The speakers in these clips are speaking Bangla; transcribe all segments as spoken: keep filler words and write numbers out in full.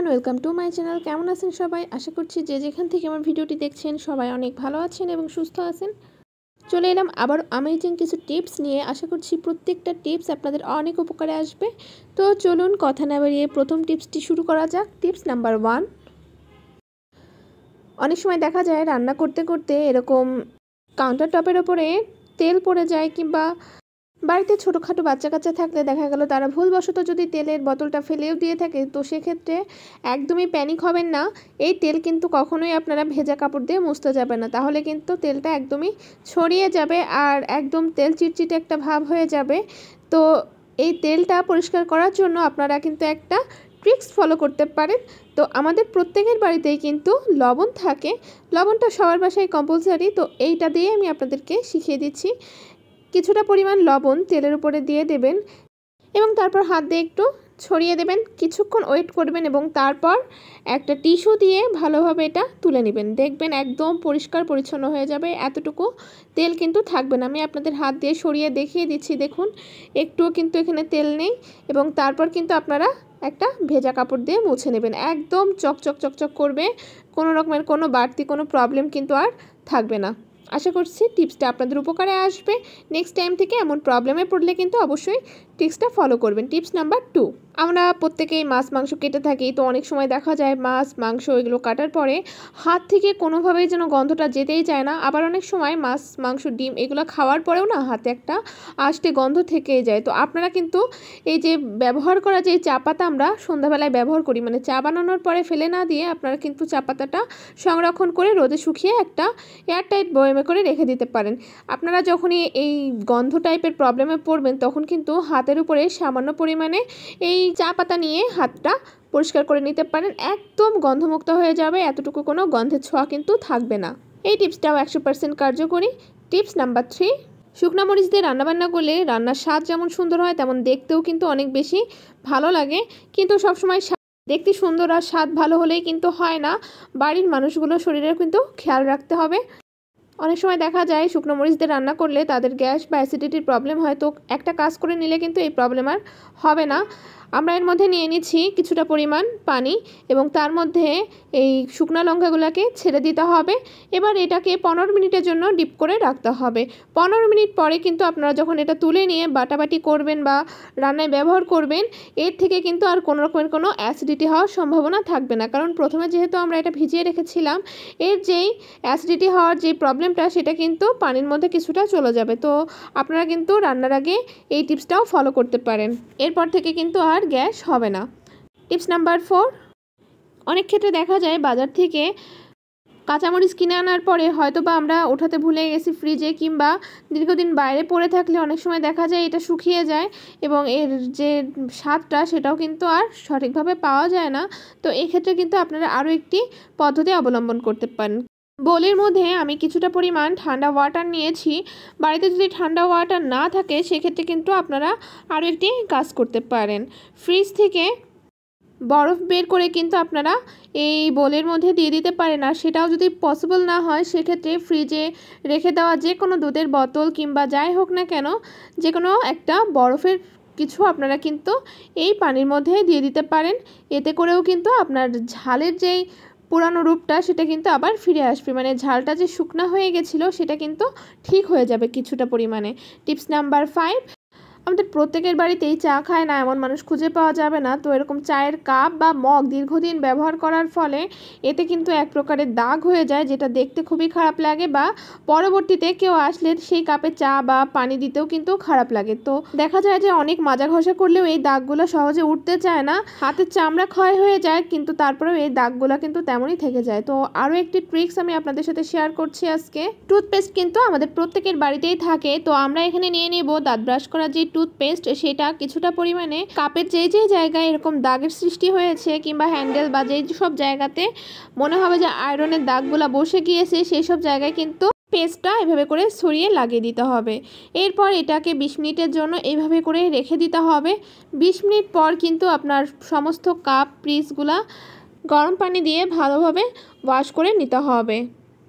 Everyone, welcome to my channel. কেমন আছেন সবাই? আশা করছি যে যেখান থেকে আমার ভিডিওটি দেখছেন সবাই অনেক ভালো আছেন এবং সুস্থ আছেন। চলে এলাম আবার অ্যামেজিং কিছু টিপস নিয়ে। আশা করছি প্রত্যেকটা টিপস আপনাদের অনেক উপকারে আসবে। তো চলুন কথা না বাড়িয়ে প্রথম টিপসটি শুরু করা যাক। Tips number one. অনেক সময় দেখা যায় রান্না করতে করতে এরকম কাউন্টার টপের ওপরে তেল পড়ে যায়, কিংবা বাড়িতে ছোটোখাটো বাচ্চা কাচ্চা থাকলে দেখা গেল তারা ভুলবশত যদি তেলের বোতলটা ফেলেও দিয়ে থাকে, তো সেক্ষেত্রে একদমই প্যানিক হবেন না। এই তেল কিন্তু কখনোই আপনারা ভেজা কাপড় দিয়ে মুছতে যাবেন না, তাহলে কিন্তু তেলটা একদমই ছড়িয়ে যাবে আর একদম তেল চিটচিটে একটা ভাব হয়ে যাবে। তো এই তেলটা পরিষ্কার করার জন্য আপনারা কিন্তু একটা ট্রিক্স ফলো করতে পারেন। তো আমাদের প্রত্যেকের বাড়িতেই কিন্তু লবণ থাকে, লবণটা সবার বাসায় কম্পালসারি। তো এইটা দিয়ে আমি আপনাদেরকে শিখিয়ে দিচ্ছি। কিছুটা পরিমাণ লবণ তেলের উপরে দিয়ে দেবেন এবং তারপর হাত দিয়ে একটু ছড়িয়ে দেবেন, কিছুক্ষণ ওয়েট করবেন এবং তারপর একটা টিস্যু দিয়ে ভালোভাবে এটা তুলে নেবেন। দেখবেন একদম পরিষ্কার পরিচ্ছন্ন হয়ে যাবে, এতটুকু তেল কিন্তু থাকবে না। আমি আপনাদের হাত দিয়ে সরিয়ে দেখিয়ে দিচ্ছি, দেখুন একটুও কিন্তু এখানে তেল নেই। এবং তারপর কিন্তু আপনারা একটা ভেজা কাপড় দিয়ে মুছে নেবেন, একদম চকচক চকচক করবে, কোনো রকমের কোনো বাড়তি কোনো প্রবলেম কিন্তু আর থাকবে না। আশা করছি টিপসটা আপনাদের উপকারে আসবে। নেক্সট টাইম থেকে এমন প্রবলেমে পড়লে কিন্তু অবশ্যই টিপসটা ফলো করবেন। Tips number two. আমরা প্রত্যেকেই মাছ মাংস কেটে থাকি, তো অনেক সময় দেখা যায় মাছ মাংস এগুলো কাটার পরে হাত থেকে কোনোভাবেই যেন গন্ধটা যেতেই চায় না। আবার অনেক সময় মাছ মাংস ডিম এগুলো খাওয়ার পরেও না হাতে একটা আষ্টে গন্ধ থেকেই যায়। তো আপনারা কিন্তু এই যে ব্যবহার করা যে চা পাতা আমরা সন্ধ্যাবেলায় ব্যবহার করি, মানে চা বানানোর পরে ফেলে না দিয়ে আপনারা কিন্তু চা পাতাটা সংরক্ষণ করে রোদে শুকিয়ে একটা এয়ারটাইট বয়মে করে রেখে দিতে পারেন। আপনারা যখনই এই গন্ধ টাইপের প্রবলেমে পড়বেন তখন কিন্তু হাতের উপরে সামান্য পরিমাণে এই চা পাতা নিয়ে হাতটা পরিষ্কার করে নিতে পারেন, একদম গন্ধমুক্ত হয়ে যাবে, এতটুকু কোনো গন্ধের ছোঁয়া কিন্তু থাকবে না। এই টিপসটাও একশো পার্সেন্ট কার্যকরী। Tips number three. শুকনা মরিচ দিয়ে রান্নাবান্না করলে রান্নার স্বাদ যেমন সুন্দর হয় তেমন দেখতেও কিন্তু অনেক বেশি ভালো লাগে। কিন্তু সবসময় দেখতে সুন্দর আর স্বাদ ভালো হলেই কিন্তু হয় না, বাড়ির মানুষগুলোর শরীরের কিন্তু খেয়াল রাখতে হবে। অনেক সময় দেখা যায় শুকনো মরিচ দিয়ে রান্না করলে তাদের গ্যাস বা অ্যাসিডিটির প্রবলেম হয়, তো একটা কাজ করে নিলে কিন্তু এই প্রবলেম আর হবে না। আমরা এর মধ্যে নিয়ে নিচ্ছি কিছুটা পরিমাণ পানি এবং তার মধ্যে এই শুকনো লঙ্কাগুলোকে ছেড়ে দিতে হবে। এবার এটাকে পনেরো মিনিটের জন্য ডিপ করে রাখতে হবে। পনেরো মিনিট পরে কিন্তু আপনারা যখন এটা তুলে নিয়ে বাটাবাটি করবেন বা রান্নায় ব্যবহার করবেন, এর থেকে কিন্তু আর কোনো রকমের কোনো অ্যাসিডিটি হওয়ার সম্ভাবনা থাকবে না, কারণ প্রথমে যেহেতু আমরা এটা ভিজিয়ে রেখেছিলাম, এর যেই অ্যাসিডিটি হওয়ার যে প্রবলেমটা সেটা কিন্তু পানির মধ্যে কিছুটা চলে যাবে। তো আপনারা কিন্তু রান্নার আগে এই টিপসটাও ফলো করতে পারেন, এরপর থেকে কিন্তু আর গ্যাস হবে না। Tips number four. অনেক ক্ষেত্রে দেখা যায় বাজার থেকে কাঁচামরিচ কিনে আনার পরে হয়তো বা আমরা ওঠাতে ভুলে গেছি ফ্রিজে, কিংবা দীর্ঘদিন বাইরে পড়ে থাকলে অনেক সময় দেখা যায় এটা শুকিয়ে যায় এবং এর যে স্বাদটা সেটাও কিন্তু আর সঠিকভাবে পাওয়া যায় না। তো এক্ষেত্রে কিন্তু আপনারা আরও একটি পদ্ধতি অবলম্বন করতে পারেন। বোলের মধ্যে আমি কিছুটা পরিমাণ ঠান্ডা ওয়াটার নিয়েছি। বাড়িতে যদি ঠান্ডা ওয়াটার না থাকে সেক্ষেত্রে কিন্তু আপনারা আরও একটি কাজ করতে পারেন। ফ্রিজ থেকে বরফ বের করে কিন্তু আপনারা এই বোলের মধ্যে দিয়ে দিতে পারেন, আর সেটাও যদি পসিবল না হয় সেক্ষেত্রে ফ্রিজে রেখে দেওয়া যে কোনো দুধের বোতল কিংবা যাই হোক না কেন যে কোনো একটা বরফের কিছু আপনারা কিন্তু এই পানির মধ্যে দিয়ে দিতে পারেন। এতে করেও কিন্তু আপনার ঝালের যেই পুরানো রূপটা সেটা কিন্তু আবার ফিরে আসবে, মানে ঝালটা যে শুকনা হয়ে গেছিলো সেটা কিন্তু ঠিক হয়ে যাবে কিছুটা পরিমাণে। Tips number five. আমাদের প্রত্যেকের বাড়িতেই চা খায় না এমন মানুষ খুঁজে পাওয়া যাবে না। তো এরকম চায়ের কাপ বা মগ দীর্ঘদিন ব্যবহার করার ফলে এতে কিন্তু এক প্রকারের দাগ হয়ে যায়, যেটা দেখতে খুবই খারাপ লাগে, বা পরবর্তীতে কেউ আসলে সেই কাপে চা বা পানি দিতেও কিন্তু খারাপ লাগে। তো দেখা যায় যে অনেক মাজা ঘষা করলেও এই দাগগুলো সহজে উঠতে চায় না, হাতের চামড়া ক্ষয় হয়ে যায়, কিন্তু তারপরেও এই দাগগুলো কিন্তু তেমনই থেকে যায়। তো আরও একটি ট্রিক্স আমি আপনাদের সাথে শেয়ার করছি আজকে। টুথপেস্ট কিন্তু আমাদের প্রত্যেকের বাড়িতেই থাকে, তো আমরা এখানে নিয়ে নেব দাঁত ব্রাশ করার যে টুথপেস্ট, সেটা কিছুটা পরিমাণে কাপের যে যে জায়গায় এরকম দাগের সৃষ্টি হয়েছে কিংবা হ্যান্ডেল বা যেই সব জায়গাতে মনে হবে যে আয়রনের দাগগুলো বসে গিয়েছে সেই সব জায়গায় কিন্তু পেস্টটা এভাবে করে ছড়িয়ে লাগিয়ে দিতে হবে। এরপর এটাকে বিশ মিনিটের জন্য এইভাবে করে রেখে দিতে হবে। বিশ মিনিট পর কিন্তু আপনার সমস্ত কাপ পিসগুলা গরম পানি দিয়ে ভালোভাবে ওয়াশ করে নিতে হবে।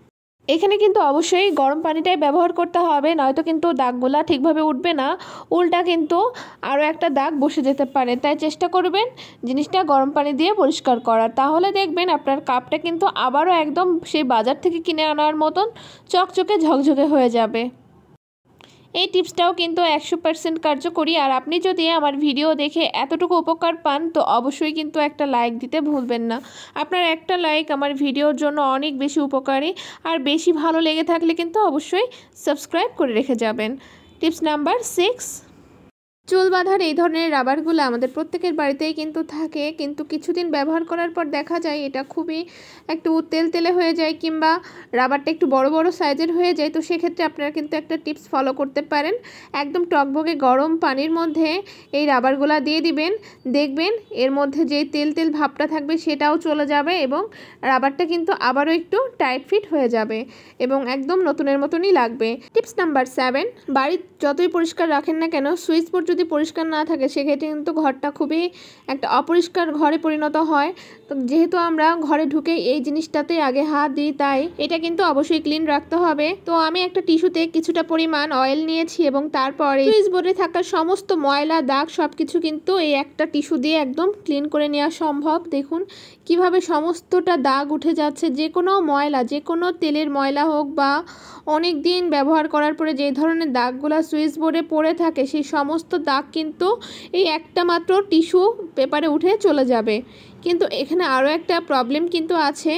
এখানে কিন্তু অবশ্যই গরম পানিটাই ব্যবহার করতে হবে, নয়তো কিন্তু দাগগুলা ঠিকভাবে উঠবে না, উল্টা কিন্তু আরও একটা দাগ বসে যেতে পারে। তাই চেষ্টা করবেন জিনিসটা গরম পানি দিয়ে পরিষ্কার করার, তাহলে দেখবেন আপনার কাপটা কিন্তু আবারও একদম সেই বাজার থেকে কিনে আনার মতন চকচকে ঝকঝকে হয়ে যাবে। এই টিপসটাও কিন্তু একশো পার্সেন্ট কার্যকরী। আর আপনি যদি আমার ভিডিও দেখে এতটুকু উপকার পান তো অবশ্যই কিন্তু একটা লাইক দিতে ভুলবেন না। আপনার একটা লাইক আমার ভিডিওর জন্য অনেক বেশি উপকারী। আর বেশি ভালো লেগে থাকলে কিন্তু অবশ্যই সাবস্ক্রাইব করে রেখে যাবেন। টিপস নাম্বার সিক্স, চুল বাঁধার এই ধরনের রাবারগুলো আমাদের প্রত্যেকের বাড়িতেই কিন্তু থাকে, কিন্তু কিছুদিন ব্যবহার করার পর দেখা যায় এটা খুবই একটু তেলতেলে হয়ে যায় কিংবা রাবারটা একটু বড় বড় সাইজের হয়ে যায়। তো সেক্ষেত্রে আপনারা কিন্তু একটা টিপস ফলো করতে পারেন। একদম টকবকে গরম পানির মধ্যে এই রাবারগুলো দিয়ে দিবেন, দেখবেন এর মধ্যে যে তেল তেল ভাবটা থাকবে সেটাও চলে যাবে এবং রাবারটা কিন্তু আবারও একটু টাইট ফিট হয়ে যাবে এবং একদম নতুনের মতনই লাগবে। টিপস নাম্বার সেভেন, বাড়ি যতই পরিষ্কার রাখেন না কেন সুইচ বোর্ড যদি পরিষ্কার না থাকে সেক্ষেত্রে কিন্তু ঘরটা খুবই একটা অপরিষ্কার ঘরে পরিণত হয়। তো যেহেতু আমরা ঘরে ঢুকে এই জিনিসটাতে আগে হাত দিই, তাই এটা কিন্তু অবশ্যই ক্লিন রাখতে হবে। তো আমি একটা টিস্যুতে কিছুটা পরিমাণ অয়েল নিয়েছি এবং তারপর এই সুইচ বোর্ডে থাকা সমস্ত ময়লা দাগ সব কিছু কিন্তু এই একটা টিস্যু দিয়ে একদম ক্লিন করে নেওয়া সম্ভব। দেখুন কিভাবে সমস্তটা দাগ উঠে যাচ্ছে। যে কোনো ময়লা, যে কোনো তেলের ময়লা হোক বা অনেক দিন ব্যবহার করার পরে যে ধরনের দাগগুলো সুইচ বোর্ডে পড়ে থাকে সেই সমস্ত দাগ কিন্তু এই একটা মাত্র টিস্যু পেপারে উঠে চলে যাবে। কিন্তু এখানে আরও একটা প্রবলেম কিন্তু আছে,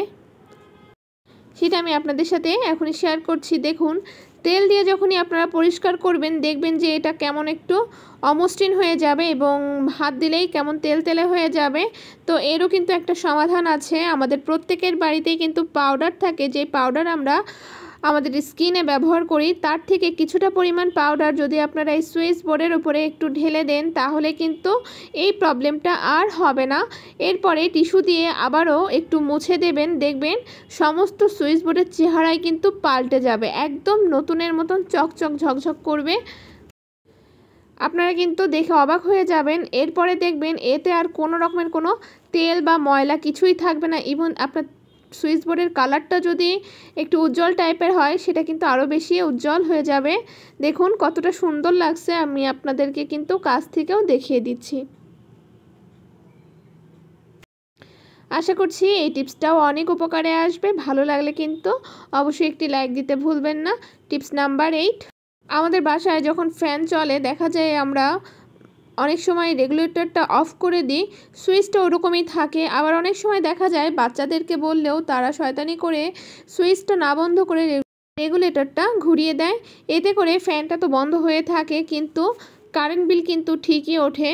সেটা আমি আপনাদের সাথে এখনই শেয়ার করছি। দেখুন তেল দিয়ে যখনই আপনারা পরিষ্কার করবেন দেখবেন যে এটা কেমন একটু অমসৃণ হয়ে যাবে এবং হাত দিলেই কেমন তেল তেলে হয়ে যাবে। তো এরও কিন্তু একটা সমাধান আছে। আমাদের প্রত্যেকের বাড়িতেই কিন্তু পাউডার থাকে, যে পাউডার আমরা আমাদের স্কিনে ব্যবহার করি, তার থেকে কিছুটা পরিমাণ পাউডার যদি আপনারা এই সুইচ বোর্ডের উপরে একটু ঢেলে দেন তাহলে কিন্তু এই প্রবলেমটা আর হবে না। এরপরে টিস্যু দিয়ে আবারও একটু মুছে দেবেন, দেখবেন সমস্ত সুইচ বোর্ডের চেহারাই কিন্তু পাল্টে যাবে, একদম নতুনের মতন চকচক ঝকঝক করবে। আপনারা কিন্তু দেখে অবাক হয়ে যাবেন। এরপরে দেখবেন এতে আর কোনো রকমের কোনো তেল বা ময়লা কিছুই থাকবে না। ইভেন আপনার সুইচ বোর্ডের কালারটা যদি একটু উজ্জ্বল টাইপের হয় সেটা কিন্তু আরও বেশি উজ্জ্বল হয়ে যাবে। দেখুন কতটা সুন্দর লাগছে, আমি আপনাদেরকে কিন্তু কাছ থেকেও দেখিয়ে দিচ্ছি। আশা করছি এই টিপসটাও অনেক উপকারে আসবে। ভালো লাগলে কিন্তু অবশ্যই একটি লাইক দিতে ভুলবেন না। টিপস নাম্বার এইট, আমাদের বাসায় যখন ফ্যান চলে দেখা যায় আমরা অনেক সময় রেগুলেটরটা অফ করে দিই, সুইচটা ওরকমই থাকে। আবার অনেক সময় দেখা যায় বাচ্চাদেরকে বললেও তারা শয়তানি করে সুইচটা না বন্ধ করে রেগুলেটরটা ঘুরিয়ে দেয়। এতে করে ফ্যানটা তো বন্ধ হয়ে থাকে কিন্তু কারেন্ট বিল কিন্তু ঠিকই ওঠে।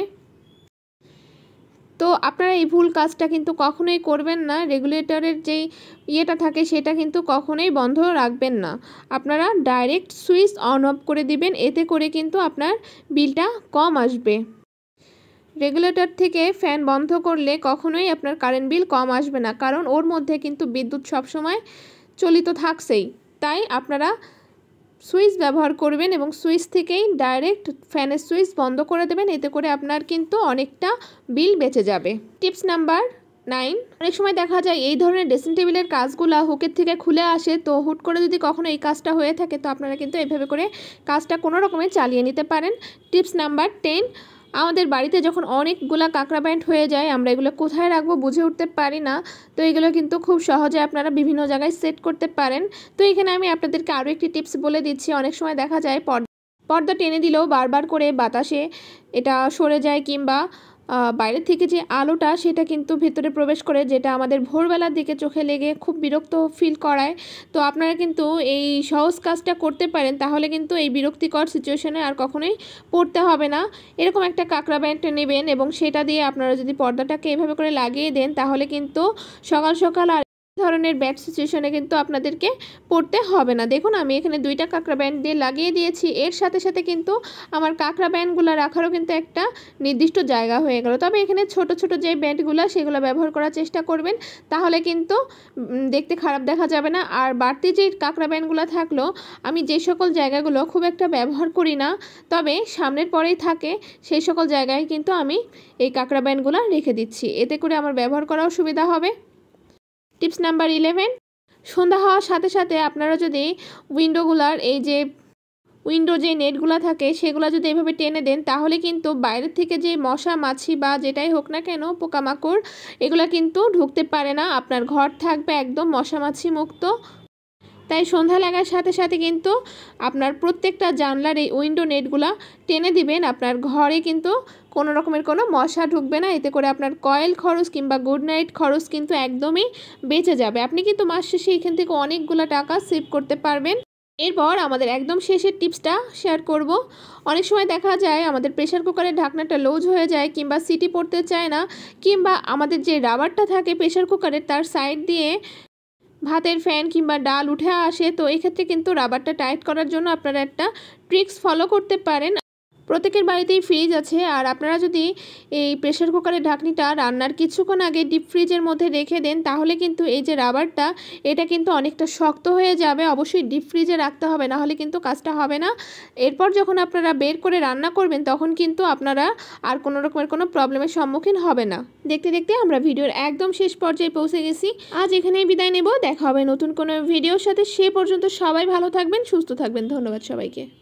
তো আপনারা এই ভুল কাজটা কিন্তু কখনোই করবেন না। রেগুলেটরের যেই ইয়েটা থাকে সেটা কিন্তু কখনোই বন্ধ রাখবেন না, আপনারা ডাইরেক্ট সুইচ অন অফ করে দিবেন, এতে করে কিন্তু আপনার বিলটা কম আসবে। রেগুলেটর থেকে ফ্যান বন্ধ করলে কখনোই আপনার কারেন্ট বিল কম আসবে না, কারণ ওর মধ্যে কিন্তু বিদ্যুৎ সবসময় চলিত থাকছেই। তাই আপনারা সুইচ ব্যবহার করবেন এবং সুইচ থেকেই ডাইরেক্ট ফ্যানের সুইচ বন্ধ করে দেবেন, এতে করে আপনার কিন্তু অনেকটা বিল বেঁচে যাবে। টিপস নাম্বার নাইন, অনেক সময় দেখা যায় এই ধরনের ড্রেসিং টেবিলের কাজগুলো হুকের থেকে খুলে আসে। তো হুট করে যদি কখনো এই কাজটা হয়ে থাকে তো আপনারা কিন্তু এইভাবে করে কাজটা কোনো রকমে চালিয়ে নিতে পারেন। টিপস নাম্বার টেন, আমাদের বাড়িতে যখন অনেকগুলা কাঁকড়া প্যান্ট হয়ে যায় আমরা এগুলো কোথায় রাখবো বুঝে উঠতে পারি না। তো এগুলো কিন্তু খুব সহজে আপনারা বিভিন্ন জায়গায় সেট করতে পারেন। তো এখানে আমি আপনাদেরকে আরও একটি টিপস বলে দিচ্ছি। অনেক সময় দেখা যায় পর্দা টেনে দিলেও বারবার করে বাতাসে এটা সরে যায় কিংবা বাইরের থেকে যে আলোটা সেটা কিন্তু ভেতরে প্রবেশ করে, যেটা আমাদের ভোরবেলার দিকে চোখে লেগে খুব বিরক্ত ফিল করায়। তো আপনারা কিন্তু এই সহজ কাজটা করতে পারেন, তাহলে কিন্তু এই বিরক্তিকর সিচুয়েশনে আর কখনোই পড়তে হবে না। এরকম একটা কাঁকড়া ব্যান্ড নেবেন এবং সেটা দিয়ে আপনারা যদি পর্দাটাকে এভাবে করে লাগিয়ে দেন তাহলে কিন্তু সকাল সকাল আর ধরনের ব্যাড সিচুয়েশনে কিন্তু আপনাদেরকে পড়তে হবে না। দেখুন আমি এখানে দুইটা কাঁকড়া ব্যান্ড দিয়ে লাগিয়ে দিয়েছি, এর সাথে সাথে কিন্তু আমার কাঁকড়া ব্যান্ডগুলো রাখারও কিন্তু একটা নির্দিষ্ট জায়গা হয়ে গেল। তবে এখানে ছোট ছোট যে ব্যান্ডগুলো সেগুলো ব্যবহার করার চেষ্টা করবেন, তাহলে কিন্তু দেখতে খারাপ দেখা যাবে না। আর বাড়তি যে কাঁকড়া ব্যান্ডগুলো থাকলো আমি যে সকল জায়গাগুলো খুব একটা ব্যবহার করি না তবে সামনের পরেই থাকে সেই সকল জায়গায় কিন্তু আমি এই কাঁকড়া ব্যান্ডগুলো রেখে দিচ্ছি, এতে করে আমার ব্যবহার করাও সুবিধা হবে। টিপস নাম্বার ইলেভেন, সন্ধ্যা হওয়ার সাথে সাথে আপনারা যদি উইন্ডোগুলার এই যে উইন্ডো যে নেটগুলো থাকে সেগুলো যদি এভাবে টেনে দেন তাহলে কিন্তু বাইরের থেকে যে মশা মাছি বা যেটাই হোক না কেন পোকামাকড় এগুলো কিন্তু ঢুকতে পারে না, আপনার ঘর থাকবে একদম মশা মাছি মুক্ত। তাই সন্ধ্যা লাগার সাথে সাথে কিন্তু আপনার প্রত্যেকটা জানলার এই উইন্ডো নেটগুলো টেনে দিবেন, আপনার ঘরে কিন্তু কোনো রকমের কোনো মশা ঢুকবে না। এতে করে আপনার কয়েল খরচ কিংবা গুড নাইট খরচ কিন্তু একদমই বেঁচে যাবে। আপনি কিন্তু মাস শেষে এখান থেকে অনেকগুলো টাকা সেভ করতে পারবেন। এরপর আমাদের একদম শেষের টিপসটা শেয়ার করব। অনেক সময় দেখা যায় আমাদের প্রেশার কুকারের ঢাকনাটা লুজ হয়ে যায় কিংবা সিটি পড়তে চায় না, কিংবা আমাদের যে রাবারটা থাকে প্রেশার কুকারের তার সাইড দিয়ে ভাতের ফ্যান কিংবা ডাল উঠে আসে। তো এক্ষেত্রে কিন্তু রাবারটা টাইট করার জন্য আপনারা একটা ট্রিক্স ফলো করতে পারেন। প্রত্যেকের বাড়িতেই ফ্রিজ আছে, আর আপনারা যদি এই প্রেশার কুকারের ঢাকনিটা রান্নার কিছুক্ষণ আগে ডিপ ফ্রিজের মধ্যে রেখে দেন তাহলে কিন্তু এই যে রাবারটা এটা কিন্তু অনেকটা শক্ত হয়ে যাবে। অবশ্যই ডিপ ফ্রিজে রাখতে হবে, না হলে কিন্তু কাজটা হবে না। এরপর যখন আপনারা বের করে রান্না করবেন তখন কিন্তু আপনারা আর কোনো রকমের কোনো প্রবলেমের সম্মুখীন হবে না। দেখতে দেখতে আমরা ভিডিওর একদম শেষ পর্যায়ে পৌঁছে গেছি। আজ এখানেই বিদায় নেব, দেখা হবে নতুন কোনো ভিডিওর সাথে। সে পর্যন্ত সবাই ভালো থাকবেন, সুস্থ থাকবেন। ধন্যবাদ সবাইকে।